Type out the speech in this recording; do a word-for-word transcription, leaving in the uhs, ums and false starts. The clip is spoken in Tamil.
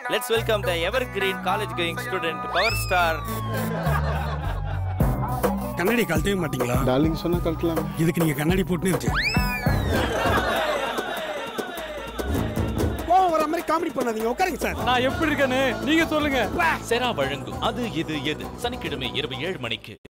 Let's welcome the evergreen college going student power star. கண்ணாடி கழட்டவே மாட்டீங்களா? டார்லிங் சொன்னா கழட்டலாம். இதுக்கு நீங்க கண்ணாடி போட்டுனே இருக்கு. ஓ வர மாதிரி காமெடி பண்ணாதீங்க. உட்காருங்க சார். நான் எப்படி இருக்கேன்னு நீங்க சொல்லுங்க. செரா வழங்கும் அது இது எது சனிக்கிழமை இரவு ஏழு மணிக்கு.